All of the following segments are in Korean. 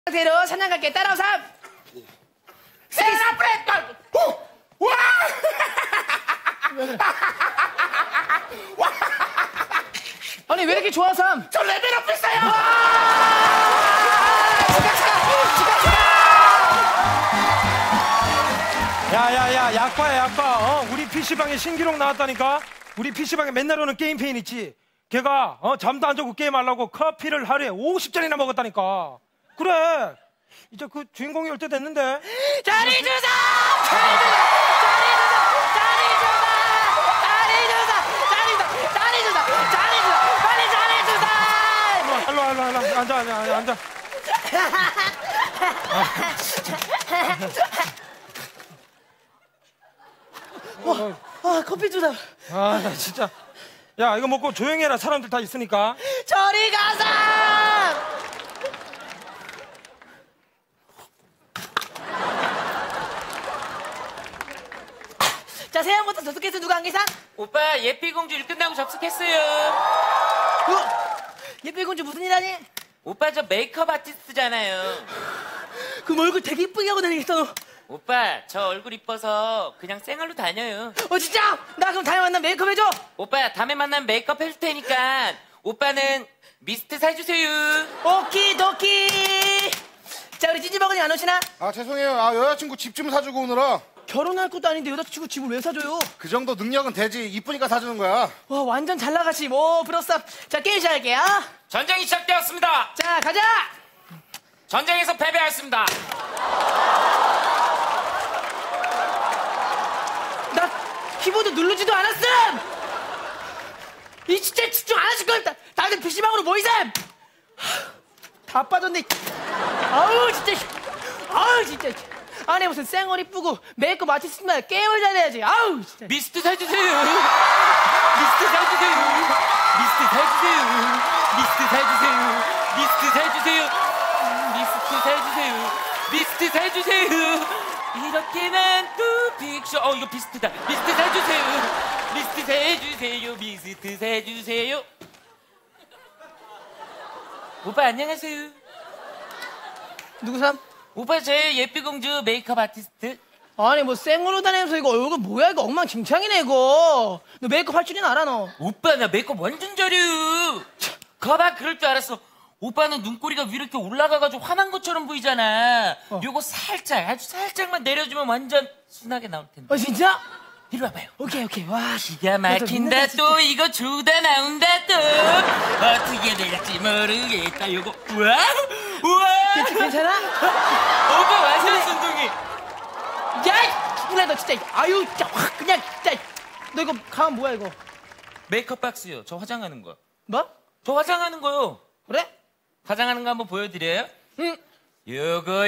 대로 사냥 갈게. 따라오삼. 세라프레. 와! 아니 왜 이렇게 좋아 삼? 저 레벨업 했어요. 야야야 약과야 약과. 우리 PC방에 신기록 나왔다니까. 우리 PC방에 맨날 오는 게임페인 있지. 걔가 잠도 안 자고 게임하려고 커피를 하루에 50잔이나 먹었다니까. 그래 이제 그 주인공이 올 때 됐는데. 자리 주자! 빨리 자리 주자! 일로 앉아. 커피 주자. 나 진짜. 야 이거 먹고 조용히 해라. 사람들 다 있으니까. 저리 가자! 자, 세영부터 접속해서 누가 한 계산? 오빠 예삐공주 일 끝나고 접속했어요. 예삐공주 무슨 일 하니? 오빠 저 메이크업 아티스트잖아요. 그럼 얼굴 되게 이쁘게 하고 다니겠어, 너. 오빠 저 얼굴 이뻐서 그냥 생얼로 다녀요. 진짜? 나 그럼 다음에 만나면 메이크업 해줘? 오빠 다음에 만나면 메이크업 해줄 테니까 오빠는 미스트 사주세요. 오키도키. 자, 우리 찌찌버거니 안 오시나? 아 죄송해요. 여자친구 집 좀 사주고 오느라. 결혼할 것도 아닌데 여자친구 집을 왜 사줘요? 그 정도 능력은 되지. 이쁘니까 사주는 거야. 와, 완전 잘 나가시. 뭐 부럽어. 자, 게임 시작할게요. 전쟁이 시작되었습니다. 자, 가자. 전쟁에서 패배하였습니다. 나 키보드 누르지도 않았음. 이 진짜 집중 안 하실 걸. 다들 PC방으로 모이셈. 다 빠졌네. 아우 진짜. 아니 무슨 쌩얼 이쁘고 메이크업 아티스트나 게임을 잘해야지. 아우 진짜. 미스트 사주세요. 미스트 사주세요. 미스트 사주세요. 미스트 사주세요. 미스트 사주세요. 미스트 사주세요. 미스트 사주세요. 이렇게만 또 픽션. 이거 비스트다. 미스트 사주세요. 미스트 사주세요. 미스트 사주세요. 오빠 안녕하세요. 누구 삼? 오빠 제 예삐공주 메이크업 아티스트. 아니 뭐 쌩얼로 다니면서 이거 얼굴 뭐야 이거 엉망진창이네 이거. 너 메이크업 할 줄은 알아 너? 오빠 나 메이크업 완전 잘해요. 거봐 그럴 줄 알았어. 오빠는 눈꼬리가 위로 이렇게 올라가가지고 화난 것처럼 보이잖아. 요거 살짝 아주 살짝만 내려주면 완전 순하게 나올 텐데. 진짜? 이리 와봐요. 오케이 와. 기가 막힌다 또 이거 주다 나온다 또 어떻게 될지 모르겠다 요거. 우와 괜찮아? 오빠 완전 순둥이. 야 기분해 너 진짜. 아유 진짜 확 그냥 진짜. 너 이거 가면 뭐야 이거? 메이크업 박스요. 저 화장하는 거. 뭐? 저 화장하는 거요. 그래? 화장하는 거 한번 보여드려요? 응. 요거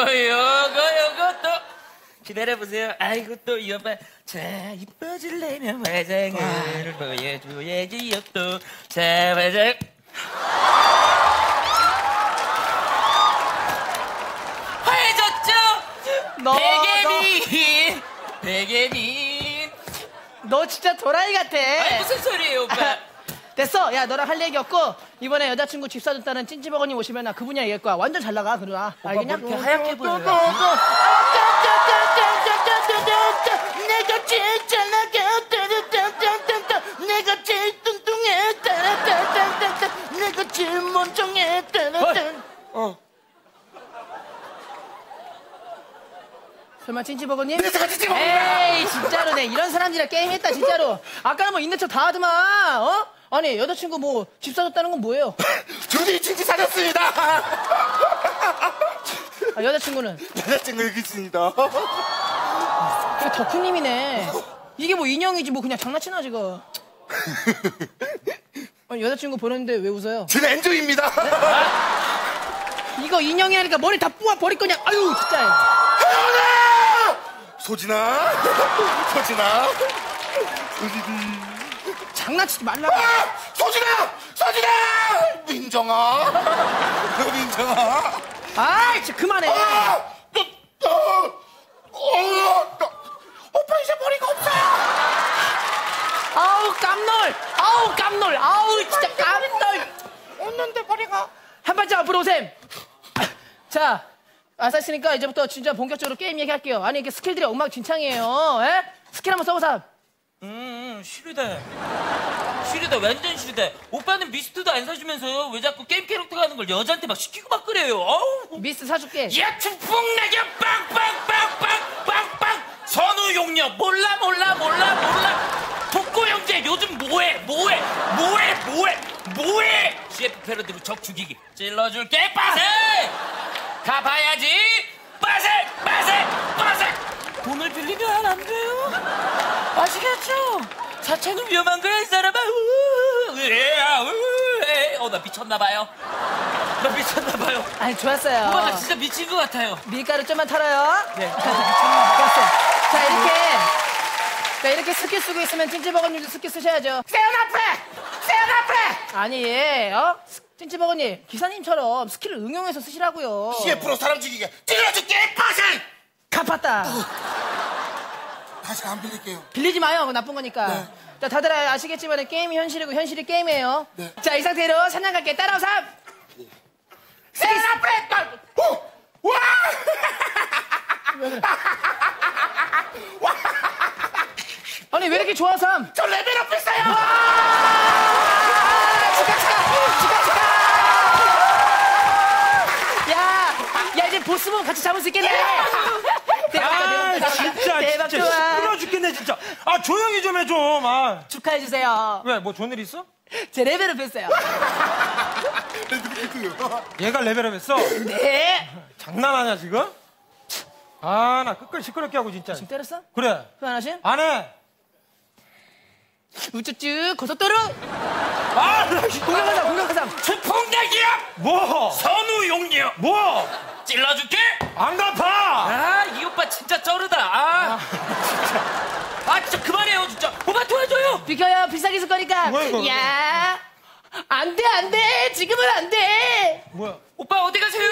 또 기다려보세요. 아이고 또 이 오빠 자 이뻐지려면 화장을 보여줘야지요 또. 자 화장 화해졌죠? 베개민 너 진짜 도라이 같아. 아니 무슨 소리예요 오빠. 됐어. 야 너랑 할 얘기 없고 이번에 여자친구 집 사줬다는 찐찌버거님 오시면 나 그분이랑 얘기할 거야. 완전 잘 나가 그러나. 알겠냐? 뭐 이렇게 하얗게 보여요. 내가 제일 잘 나가. 내가 제일 뚱뚱해. 내가 제일 멀쩡해. 설마 찐찌버거님? 네, 제가 찐찌버거입니다. 에이 진짜로 내 이런 사람들이랑 게임했다 진짜로. 아까는 뭐 있는 척 다 하더만. 아니 여자친구 뭐 집 사줬다는 건 뭐예요? 둘이 친지 사줬습니다. 여자친구는? 여자친구 여기 있습니다. 이거 덕후님이네. 이게 뭐 인형이지 뭐 그냥 장난치나 지금. 아니 여자친구 보냈는데 왜 웃어요? 저는 엔조이입니다. 이거 인형이라니까 머리 다 뽑아 버릴 거냐. 아유 진짜. 소진아. 장난치지 말라고. 소진아. 민정아. 아이 진짜 그만해. 오빠 이제 머리가 없어요. 아우 깜놀. 아우 진짜 깜놀. 없는데 머리가. 한 발짝 앞으로 오셈. 자, 아싸시니까 이제부터 진짜 본격적으로 게임 얘기할게요. 아니, 이게 스킬들이 엉망진창이에요. 에? 스킬 한번 써보자. 싫으다. 싫으다, 완전 싫으다. 오빠는 미스트도 안 사주면서 왜 자꾸 게임 캐릭터 가는 걸 여자한테 막 시키고 막 그래요. 어우. 미스트 사줄게. 야, 축풍낙엽 빵빵빵빵빵빵. 선우 용녀 몰라. 독고 형제 요즘 뭐해. CF 패러디로 적 죽이기. 찔러줄게 빠세. 가봐야지. 빠세. 돈을 빌리면 안 돼요. 아시겠죠? 사채는 위험한 거야, 이 사람아. 나 미쳤나봐요. 아니, 좋았어요. 오빠 나 진짜 미친 것 같아요. 밀가루 좀만 털어요. 네. 좋았어요. 자, 이렇게 스킬 쓰고 있으면 찐찌버거님도 스킬 쓰셔야죠. 세연아프레! 아니, 찐찌버거님, 기사님처럼 스킬을 응용해서 쓰시라고요. CF로 사람 죽이게 찔러줄게 파생. 갚았다. 다시 안 빌릴게요. 빌리지 마요. 그거 나쁜 거니까. 네. 자, 다들 아시겠지만 게임이 현실이고 현실이 게임이에요. 네. 자, 이 상태로 사냥 갈게. 따라오삼. 세연아프레! 와! 아니, 왜 이렇게 좋아서? 저 레벨업 했어요. 축하. 야, 이제 보스몬 같이 잡을 수 있겠네. 대박, 진짜 좋아. 시끄러워 죽겠네 진짜. 조용히 좀 해 좀. 축하해주세요. 왜 뭐 좋은 일 있어? 제 레벨업 했어요. 얘가 레벨업했어? 네. 장난하냐 지금? 나 끝까지 시끄럽게 하고 진짜. 지금 때렸어? 그래. 그 하나씩? 안 해. 우쭈쭈 고속도로. 공격하자. 축풍낙엽 뭐? 선우 용녀 뭐? 찔러줄게. 안 갚아. 이 오빠 진짜 쩌르다. 진짜 그만해요 진짜. 오빠 도와줘요. 비켜요. 비싸게 쓸 거니까. 뭐야, 이거? 야, 안 돼. 지금은 안 돼. 뭐야? 오빠 어디 가세요?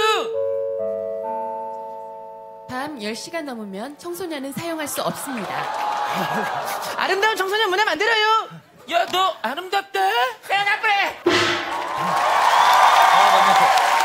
밤 10시가 넘으면 청소년은 사용할 수 없습니다. 아름다운 청소년 문화 만들어요. 야, 너 아름답다. 세연아프레.